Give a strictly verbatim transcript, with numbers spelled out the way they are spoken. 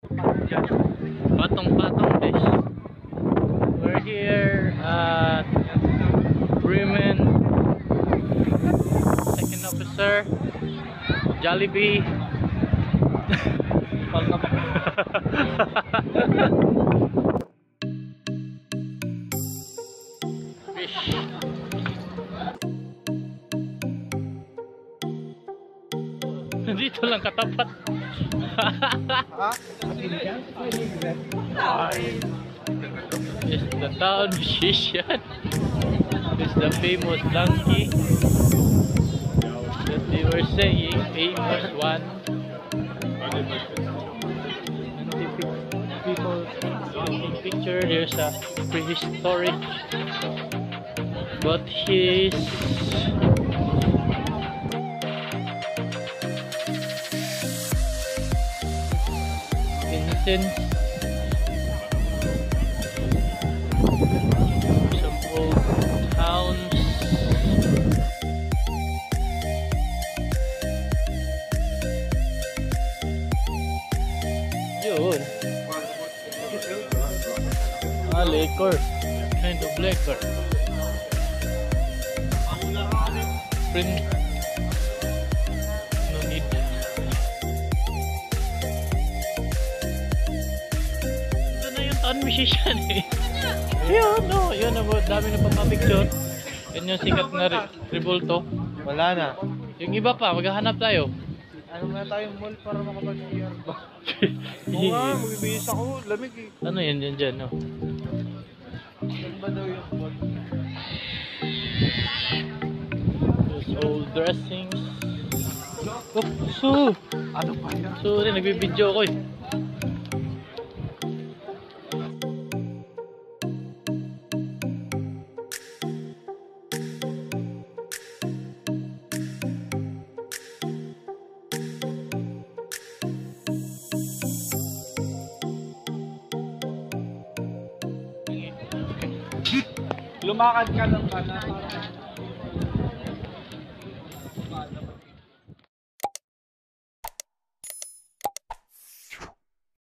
Patong-patong dish. We're here at Bremen. Second officer. Jollibee. Fish. Dito lang katapat. Is the town musician. Is the famous donkey that they were saying, famous one. And people taking picture. There's a prehistoric, but he's Vincent. Some old towns. Yun. Ah, liquor. Kind of liquor. Spring. No need. Ito na yung town musician eh. Yun, no. Yun, dami na pagpapicture. Yan yung sikat na re Revolto. Wala na. Yung iba pa, maghahanap tayo. Ano na tayong mall para makapag-C R ba? Oo nga, magbibihis ako. Lamig eh. Ano yan dyan dyan, no? Saan ba daw yung mall? Those old dressings. Oh, so! Ano pa yan? Sorry, nagbibideo ko eh. Lumakad ka ng kanan.